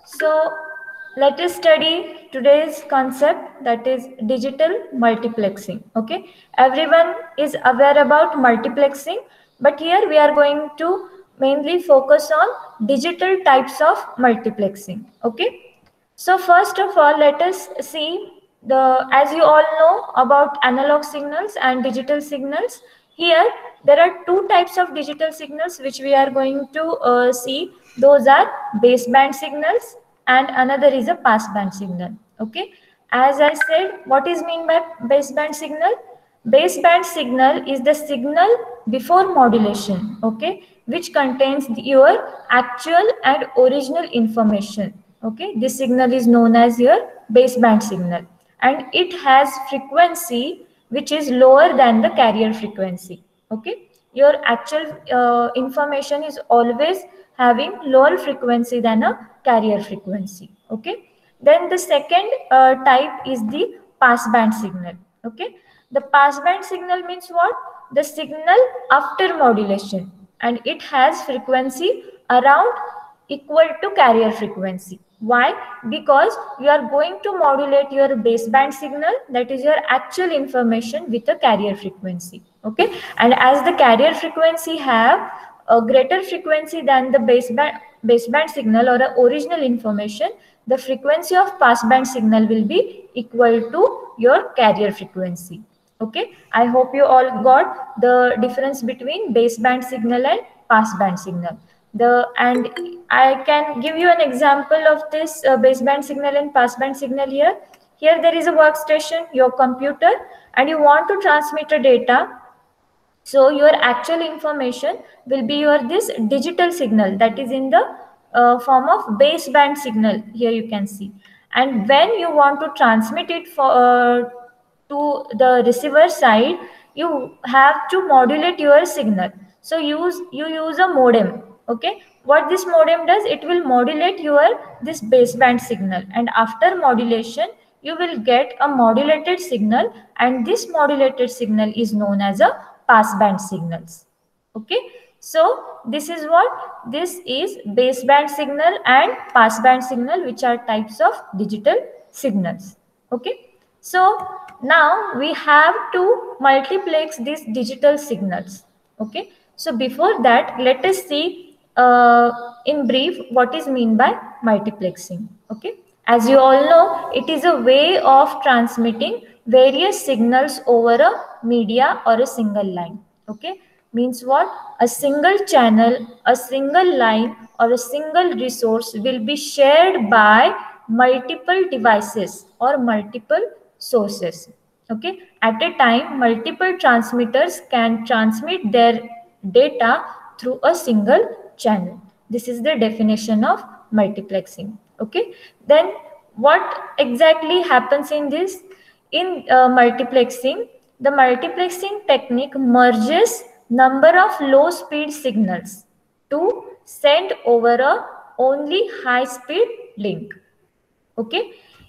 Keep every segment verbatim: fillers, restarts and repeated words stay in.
So let us study today's concept, that is digital multiplexing. Okay, everyone is aware about multiplexing, but here we are going to mainly focus on digital types of multiplexing. Okay, so first of all, let us see the, as you all know about analog signals and digital signals. Here there are two types of digital signals which we are going to uh, see. Those are baseband signals and another is a passband signal. Okay, as I said, what is mean by baseband signal? Baseband signal is the signal before modulation, okay, which contains the, your actual and original information. Okay, this signal is known as your baseband signal, and it has frequency which is lower than the carrier frequency. Okay, your actual uh, information is always having lower frequency than a carrier frequency. Okay, then the second uh, type is the passband signal. Okay, the passband signal means what? The signal after modulation, and it has frequency around equal to carrier frequency. Why? Because you are going to modulate your baseband signal, that is your actual information, with a carrier frequency. Okay, and as the carrier frequency have a greater frequency than the baseband baseband signal or a original information, the frequency of passband signal will be equal to your carrier frequency. Okay, I hope you all got the difference between baseband signal and passband signal. The and I can give you an example of this uh, baseband signal and passband signal here. Here there is a workstation, your computer, and you want to transmit a data. So your actual information will be your this digital signal that is in the uh, form of baseband signal. Here you can see, and when you want to transmit it for uh, to the receiver side, you have to modulate your signal. So use you use a modem. Okay, what this modem does, it will modulate your this baseband signal, and after modulation you will get a modulated signal, and this modulated signal is known as a passband signals. Okay, so this is what this is, baseband signal and passband signal, which are types of digital signals. Okay, so now we have to multiplex these digital signals. Okay, so before that, let us see uh, in brief what is mean by multiplexing. Okay, as you all know, it is a way of transmitting various signals over a media or a single line. Okay, means what? A single channel, a single line, or a single resource will be shared by multiple devices or multiple sources. Okay, at a time, multiple transmitters can transmit their data through a single channel. This is the definition of multiplexing. Okay, then what exactly happens in this? In uh, multiplexing, the multiplexing technique merges number of low speed signals to send over a only high speed link. Okay,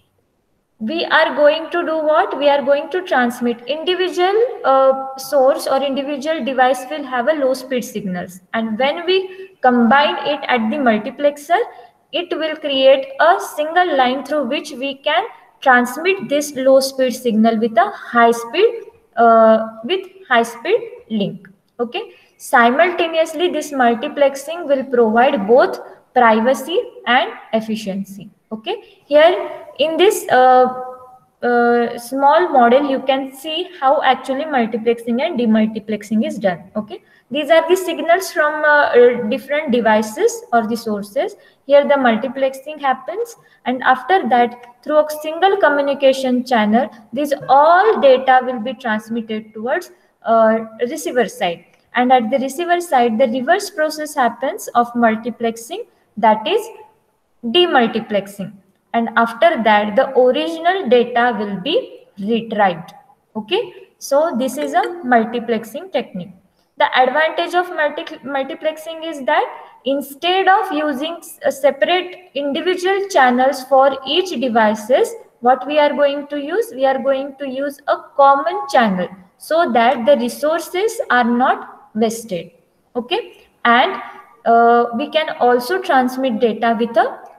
we are going to do what? We are going to transmit individual uh, source or individual device will have a low speed signals, and when we combine it at the multiplexer, it will create a single line through which we can transmit this low speed signal with a high speed uh, with high speed link. Okay, simultaneously this multiplexing will provide both privacy and efficiency. Okay, here in this uh, uh, small model you can see how actually multiplexing and demultiplexing is done. Okay, these are the signals from uh, different devices or the sources. Here the multiplexing happens, and after that, through a single communication channel, these all data will be transmitted towards uh, receiver side, and at the receiver side the reverse process happens of multiplexing, that is demultiplexing, and after that the original data will be retrieved. Okay, so this is a multiplexing technique. The advantage of multi multiplexing is that instead of using separate individual channels for each devices, what we are going to use, we are going to use a common channel so that the resources are not wasted. Okay, and uh, we can also transmit data with a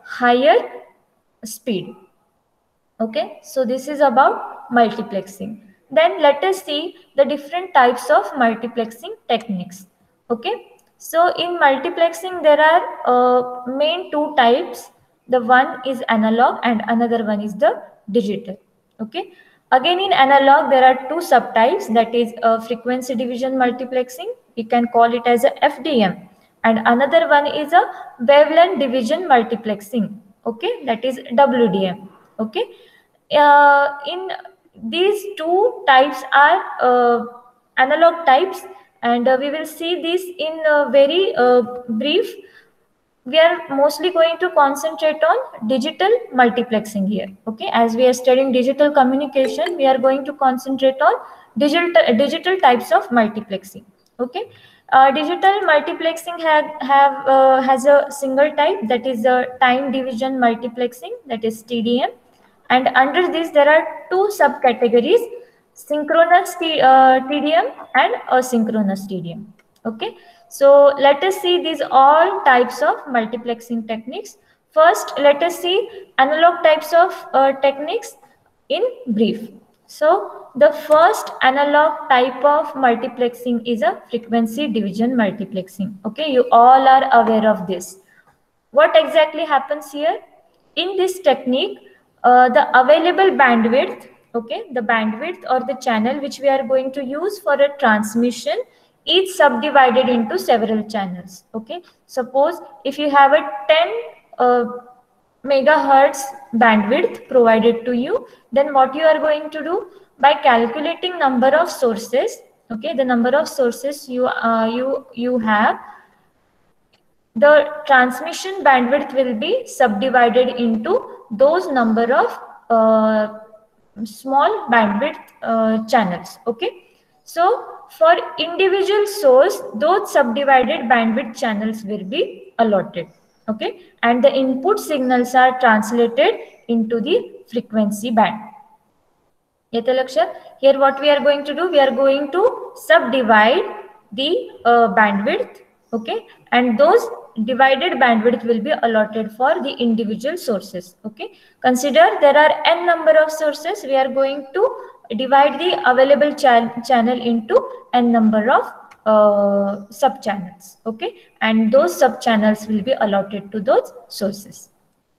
higher speed. Okay, so this is about multiplexing. Then let us see the different types of multiplexing techniques. Okay, so in multiplexing there are uh, main two types. The one is analog and another one is the digital. Okay, again in analog there are two subtypes, that is uh, frequency division multiplexing, we can call it as a F D M, and another one is a wavelength division multiplexing. Okay, that is W D M. Okay, uh, in these two types are uh, analog types, and uh, we will see this in a very uh, brief. We are mostly going to concentrate on digital multiplexing here. Okay, as we are studying digital communication, we are going to concentrate on digital digital types of multiplexing. Okay, uh, digital multiplexing have have uh, has a single type, that is the time division multiplexing, that is T D M, and under this there are two subcategories: synchronous T, uh, T D M and asynchronous T D M. Okay, so let us see these all types of multiplexing techniques. First, let us see analog types of uh, techniques in brief. So the first analog type of multiplexing is a frequency division multiplexing. Okay, you all are aware of this. What exactly happens here? In this technique, uh, the available bandwidth, okay, the bandwidth or the channel which we are going to use for a transmission is subdivided into several channels. Okay, suppose if you have a ten uh, megahertz bandwidth provided to you, then what you are going to do, by calculating number of sources, okay, the number of sources you uh, you you have, the transmission bandwidth will be subdivided into those number of uh, small bandwidth uh, channels. Okay, so for individual source, those subdivided bandwidth channels will be allotted. Okay, and the input signals are translated into the frequency band. Here what we are going to do, we are going to subdivide the uh, bandwidth. Okay, and those divided bandwidth will be allotted for the individual sources. Okay, consider there are n number of sources, we are going to divide the available cha channel into n number of uh, sub channels. Okay, and those sub channels will be allotted to those sources.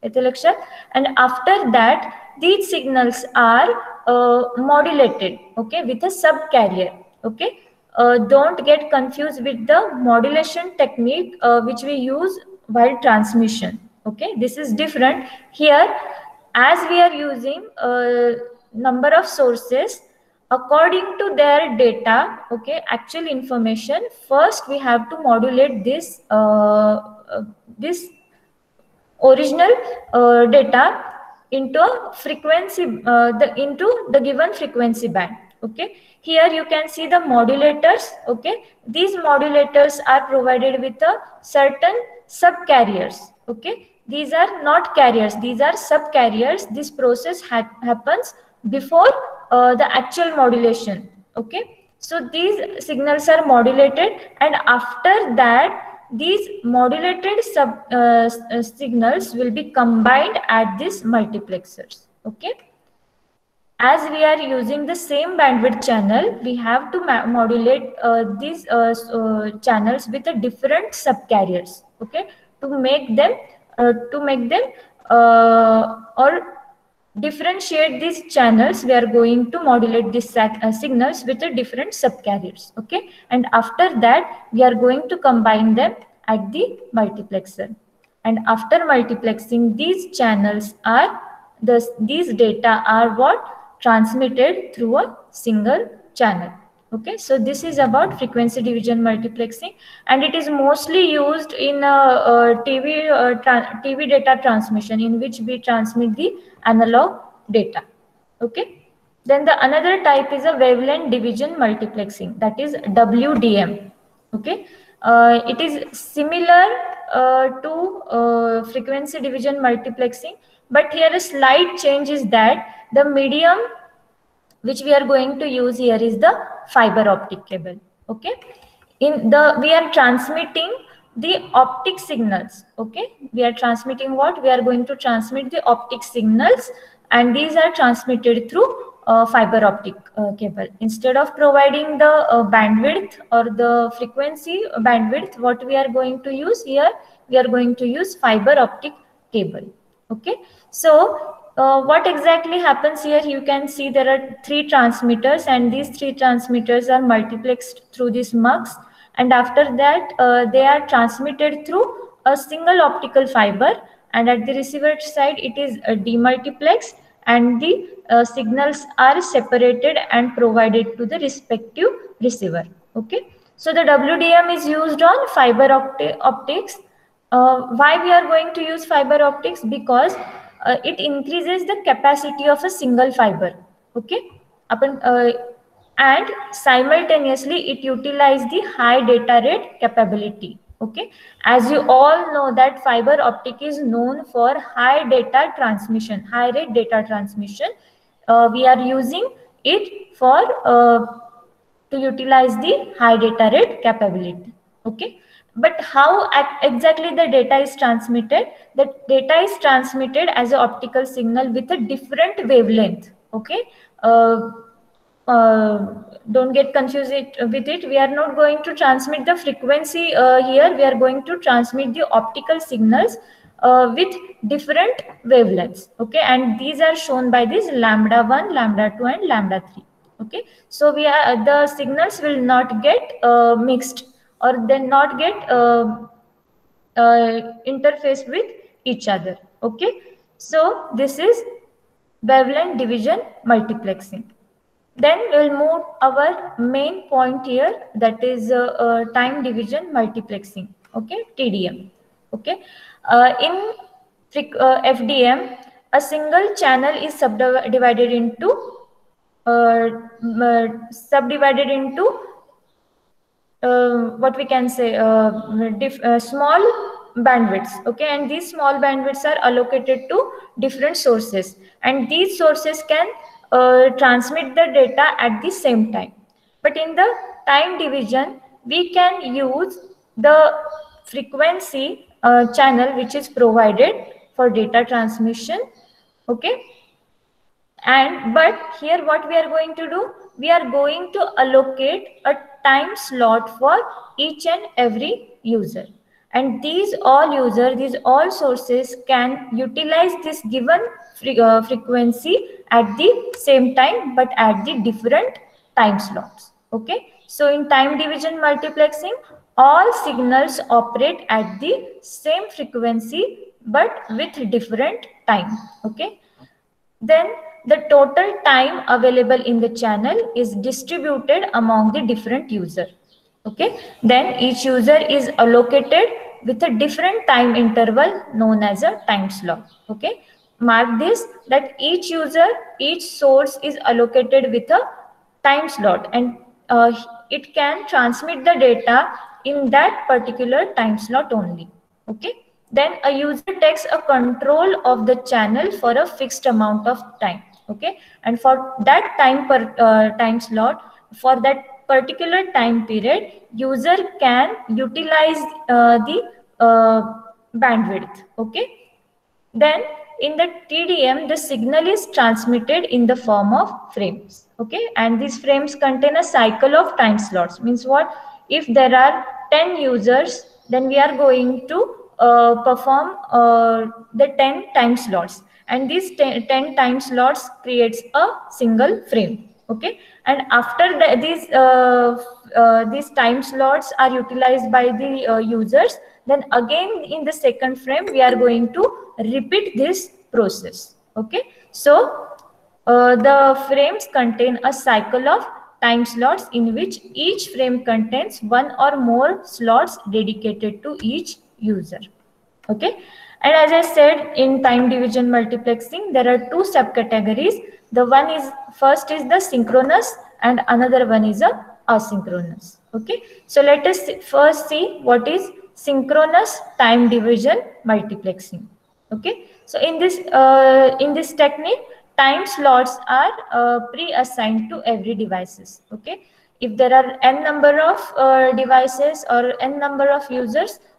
And after that, these signals are uh, modulated, okay, with a subcarrier. Okay, uh, don't get confused with the modulation technique uh, which we use while transmission. Okay, this is different. Here, as we are using a number of sources according to their data, okay, actual information, first we have to modulate this uh, uh, this original uh, data into a frequency uh, the into the given frequency band. Okay, here you can see the modulators. Okay, these modulators are provided with a certain subcarriers. Okay, these are not carriers, these are subcarriers. This process ha happens before uh, the actual modulation. Okay, so these signals are modulated, and after that these modulated sub uh, signals will be combined at these multiplexers. Okay, as we are using the same bandwidth channel, we have to modulate uh, these uh, uh, channels with a different subcarriers. Okay, to make them uh, to make them uh, or differentiate these channels, we are going to modulate these uh, signals with a different subcarriers. Okay, and after that we are going to combine them at the multiplexer, and after multiplexing, these channels are the these data are what transmitted through a single channel. Okay, so this is about frequency division multiplexing, and it is mostly used in uh, uh, T V uh, T V data transmission, in which we transmit the analog data. Okay, then the another type is a wavelength division multiplexing, that is W D M. Okay, uh, it is similar uh, to uh, frequency division multiplexing, but here a slight change is that the medium which we are going to use here is the fiber optic cable. Okay, in the we are transmitting the optic signals. Okay, we are transmitting what? We are going to transmit the optic signals, and these are transmitted through uh, fiber optic uh, cable. Instead of providing the uh, bandwidth or the frequency bandwidth, what we are going to use here, we are going to use fiber optic cable. Okay, so uh, what exactly happens here? You can see there are three transmitters, and these three transmitters are multiplexed through these mux, and after that uh, they are transmitted through a single optical fiber, and at the receiver side it is uh, demultiplexed, and the uh, signals are separated and provided to the respective receiver. Okay, so the W D M is used on fiber opti optics. Uh, why we are going to use fiber optics? Because uh, it increases the capacity of a single fiber. Okay, Upon, uh, and simultaneously it utilizes the high data rate capability. Okay, as you all know that fiber optic is known for high data transmission, high rate data transmission. Uh, we are using it for uh, to utilize the high data rate capability. Okay, but how exactly the data is transmitted? The data is transmitted as an optical signal with a different wavelength. Okay, uh, uh, don't get confused it, with it. We are not going to transmit the frequency uh, here. We are going to transmit the optical signals uh, with different wavelengths. Okay, and these are shown by this lambda one, lambda two, and lambda three. Okay, so we are the signals will not get uh, mixed, or then not get uh, uh, interface with each other. Okay, so this is wavelength division multiplexing. Then we'll move our main point here, that is uh, uh, time division multiplexing. Okay, T D M. Okay, uh, in uh, F D M, a single channel is subdivided into uh, uh, subdivided into uh, what we can say uh, diff, uh, small bandwidths. Okay, and these small bandwidths are allocated to different sources, and these sources can uh, transmit the data at the same time. But in the time division, we can use the frequency uh, channel which is provided for data transmission. Okay, and but here what we are going to do, we are going to allocate a time slot for each and every user, and these all user these all sources can utilize this given fre uh, frequency at the same time, but at the different time slots. Okay, so in time division multiplexing, all signals operate at the same frequency but with different time. Okay, then the total time available in the channel is distributed among the different user. Okay, then each user is allocated with a different time interval known as a time slot. Okay, mark this, that each user, each source is allocated with a time slot, and uh, it can transmit the data in that particular time slot only. Okay, then a user takes a control of the channel for a fixed amount of time. Okay, and for that time per uh, time slot, for that particular time period, user can utilize uh, the uh, bandwidth. Okay, then in the T D M, the signal is transmitted in the form of frames. Okay, and these frames contain a cycle of time slots. Means what? If there are ten users, then we are going to uh, perform uh, the ten time slots, and these ten, ten time slots creates a single frame. Okay, and after the, these uh, uh, these time slots are utilized by the uh, users, then again in the second frame we are going to repeat this process. Okay, so uh, the frames contain a cycle of time slots in which each frame contains one or more slots dedicated to each user. Okay, and as I said, in time division multiplexing there are two subcategories. The one is, first is the synchronous and another one is a asynchronous. Okay, so let us first see what is synchronous time division multiplexing. Okay, so in this uh, in this technique, time slots are uh, pre-assigned to every devices. Okay, if there are n number of uh, devices or n number of users,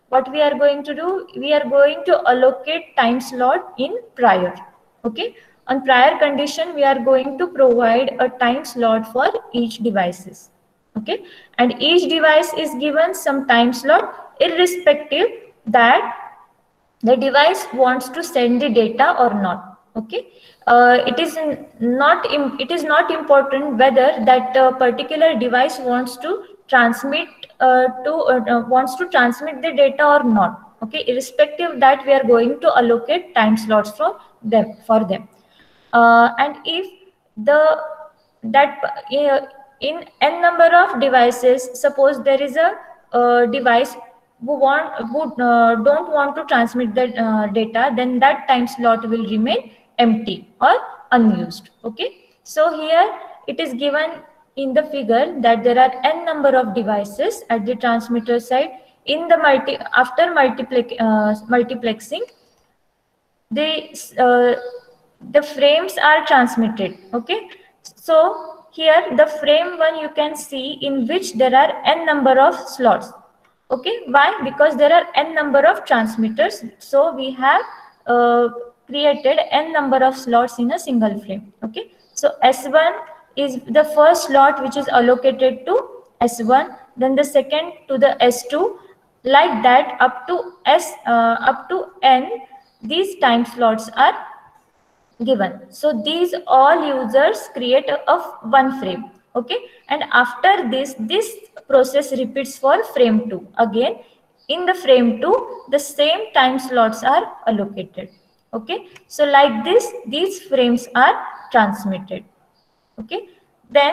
what we are going to do, we are going to allocate time slot in prior. Okay, on prior condition we are going to provide a time slot for each devices. Okay, and each device is given some time slot irrespective that the device wants to send the data or not. Okay, uh, it is not it is not important whether that uh, particular device wants to transmit uh, to uh, wants to transmit the data or not. Okay, irrespective that we are going to allocate time slots for them for them uh, and if the that uh, in n number of devices, suppose there is a uh, device who want who uh, don't want to transmit the uh, data, then that time slot will remain empty or unused. Okay, so here it is given in the figure that there are n number of devices at the transmitter side. In the multi after multiplex uh, multiplexing, they uh, the frames are transmitted. Okay, so here the frame one you can see in which there are n number of slots. Okay, why? Because there are n number of transmitters, so we have uh, created n number of slots in a single frame. Okay, so S one is the first slot which is allocated to S one, then the second to the S two, like that up to S uh, up to n. These time slots are given. So these all users create a, of one frame. Okay, and after this this process repeats for frame two. Again, in the frame two the same time slots are allocated. Okay, so like this these frames are transmitted. Okay, then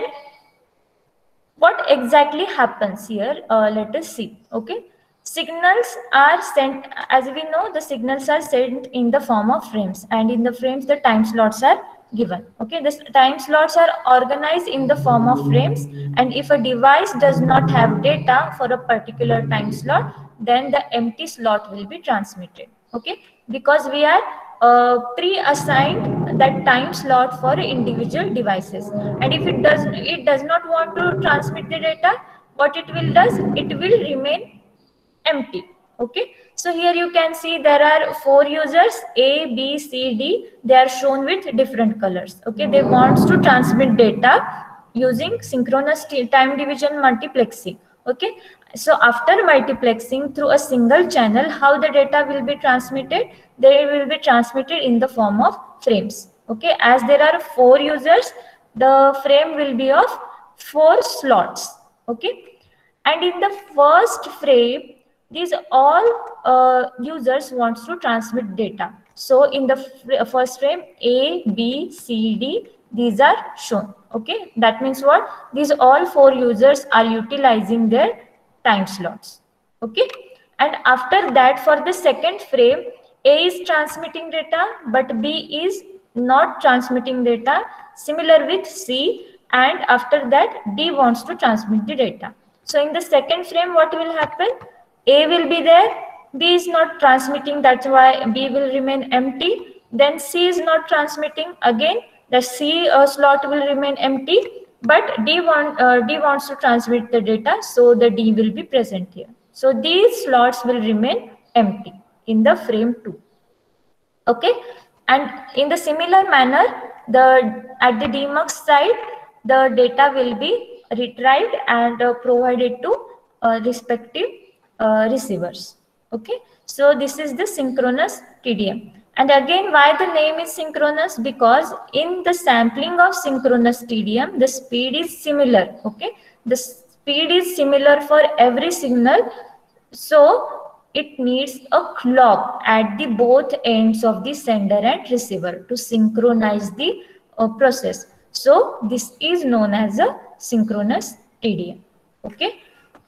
what exactly happens here, uh, let us see. Okay, signals are sent, as we know, the signals are sent in the form of frames, and in the frames the time slots are given. Okay, the time slots are organized in the form of frames, and if a device does not have data for a particular time slot, then the empty slot will be transmitted. Okay, because we are uh, pre-assigned that time slot for individual devices, and if it does it does not want to transmit the data, what it will does, it will remain empty. Okay, so here you can see there are four users, A, B, C, D. They are shown with different colors. Okay, they want to transmit data using synchronous time division multiplexing. Okay, so after multiplexing through a single channel, how the data will be transmitted? They will be transmitted in the form of frames. Okay, as there are four users, the frame will be of four slots. Okay, and in the first frame, these all uh, users wants to transmit data. So in the first frame, A, B, C, D, these are shown. Okay, that means what? These all four users are utilizing their time slots. Okay, and after that, for the second frame, A is transmitting data, but B is not transmitting data. Similar with C, and after that, D wants to transmit the data. So in the second frame, what will happen? A will be there, B is not transmitting, that's why B will remain empty. Then C is not transmitting, again the C uh, slot will remain empty, but D, want, uh, D wants to transmit the data, so the D will be present here. So these slots will remain empty in the frame two. Okay, and in the similar manner, the at the demux side, the data will be retrieved and uh, provided to uh, respective uh, receivers. Okay, so this is the synchronous T D M. And again, why the name is synchronous? Because in the sampling of synchronous T D M, the speed is similar. Okay, the speed is similar for every signal, so it needs a clock at the both ends of the sender and receiver to synchronize the uh, process. So this is known as a synchronous T D M. Okay.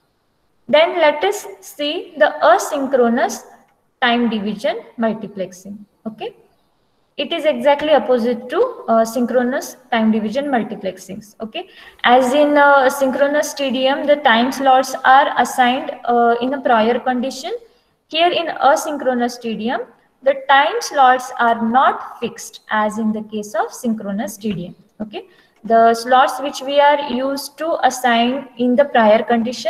Then let us see the asynchronous time division multiplexing. Okay. It is exactly opposite to uh, synchronous time division multiplexings. Okay. As in uh, synchronous T D M, the time slots are assigned uh, in a prior condition. Here in asynchronous T D M, the time slots are not fixed as in the case of synchronous T D M. Okay. The slots which we are used to assign in the prior condition,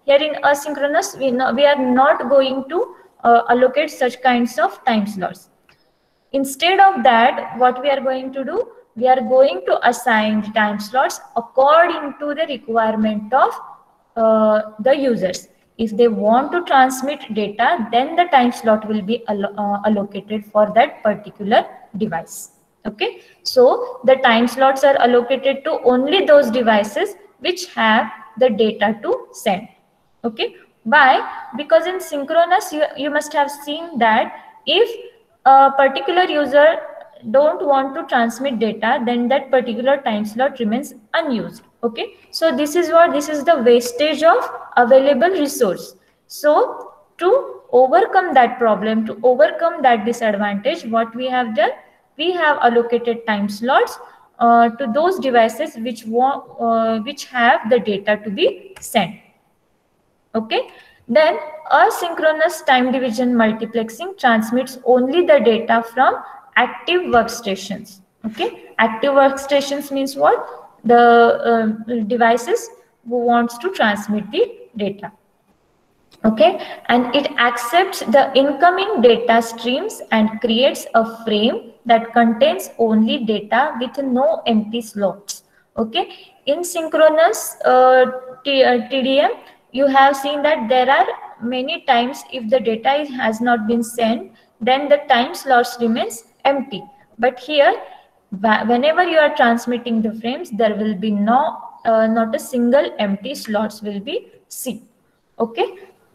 Here in asynchronous, we, no, we are not going to uh, allocate such kinds of time slots. Instead of that, what we are going to do, we are going to assign the time slots according to the requirement of uh, the users. If they want to transmit data, then the time slot will be allo uh, allocated for that particular device. Okay, so the time slots are allocated to only those devices which have the data to send. Okay, why? Because in synchronous, you, you must have seen that if a particular user don't want to transmit data, then that particular time slot remains unused. Okay, so this is what, this is the wastage of available resource. So to overcome that problem, to overcome that disadvantage, what we have done, we have allocated time slots uh, to those devices which want uh, which have the data to be sent. Okay, then asynchronous time division multiplexing transmits only the data from active workstations. Okay, active workstations means what? The uh, devices who wants to transmit the data. Okay, and it accepts the incoming data streams and creates a frame that contains only data with no empty slots. Okay, in synchronous uh, T D M, you have seen that there are many times if the data is, has not been sent, then the time slots remains empty. But here, whenever you are transmitting the frames, there will be no uh, not a single empty slots will be seen. Okay,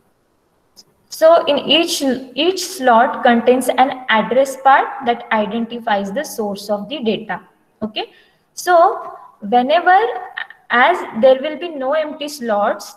so in each each slot contains an address part that identifies the source of the data. Okay, so whenever, as there will be no empty slots,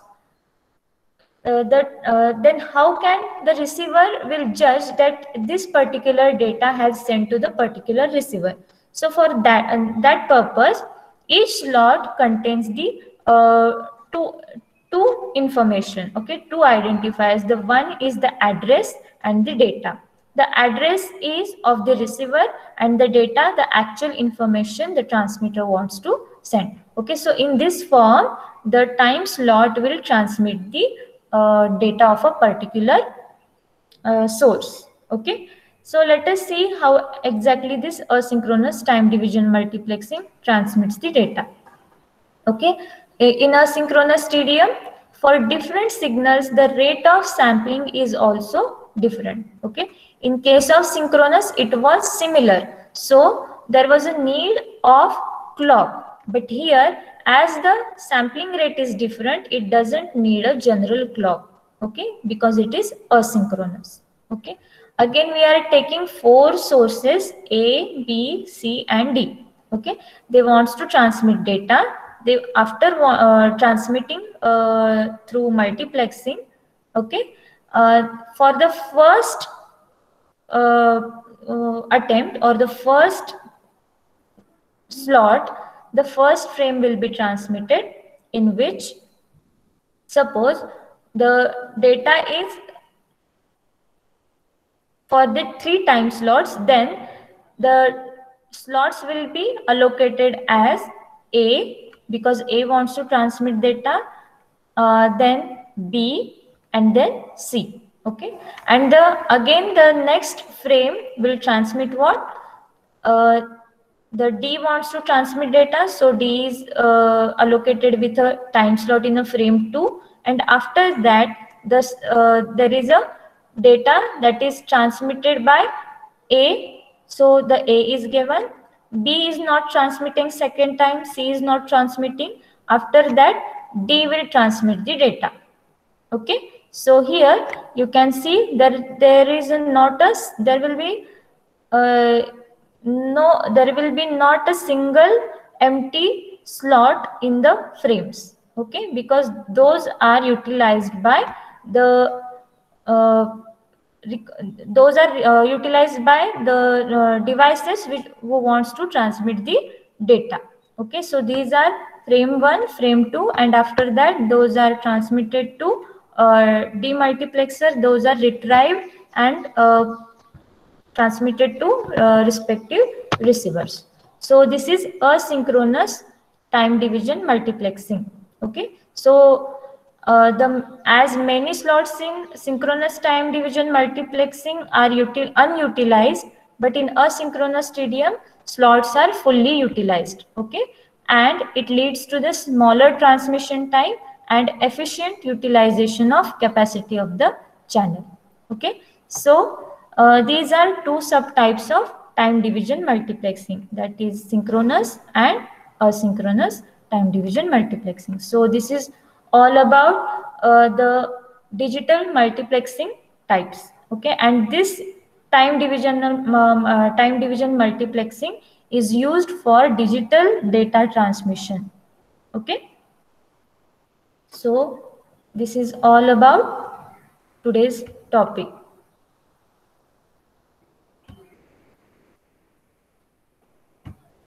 uh, that uh, then how can the receiver will judge that this particular data has sent to the particular receiver? So for that and that purpose, each slot contains the uh, two two information. Okay, two identifiers. The one is the address and the data. The address is of the receiver and the data, the actual information the transmitter wants to send. Okay, so in this form, the time slot will transmit the uh, data of a particular uh, source. Okay, so let us see how exactly this asynchronous time division multiplexing transmits the data. Okay, in asynchronous T D M, for different signals, the rate of sampling is also different. Okay, in case of synchronous, it was similar. So there was a need of clock, but here, as the sampling rate is different, it doesn't need a general clock. Okay, because it is asynchronous. Okay, again we are taking four sources A, B, C, and D. Okay, they wants to transmit data. They after uh, transmitting uh, through multiplexing. Okay, uh, for the first uh, uh, attempt or the first slot, the first frame will be transmitted, in which, suppose the data is for the three time slots, then the slots will be allocated as A, because A wants to transmit data, uh, then B, and then C. Okay, and the again the next frame will transmit what? Uh, the D wants to transmit data, so D is uh, allocated with a time slot in a frame two, and after that, this uh, there is a data that is transmitted by A, so the A is given. B is not transmitting second time, C is not transmitting. After that, D will transmit the data. Okay, so here you can see that there is a not a, there will be uh, no, there will be not a single empty slot in the frames. Okay, because those are utilized by the uh, those are uh, utilized by the uh, devices which who wants to transmit the data. Okay, so these are frame one, frame two, and after that those are transmitted to uh, demultiplexer. Those are retrieved and uh, transmitted to uh, respective receivers. So this is asynchronous time division multiplexing. Okay, so Uh, the as many slots in synchronous time division multiplexing are util, unutilized, but in asynchronous T D M slots are fully utilized. Okay, and it leads to the smaller transmission time and efficient utilization of capacity of the channel. Okay, so uh, these are two subtypes of time division multiplexing, that is synchronous and asynchronous time division multiplexing. So this is all about uh, the digital multiplexing types. Okay, and this time division um, uh, time division multiplexing is used for digital data transmission. Okay, so this is all about today's topic.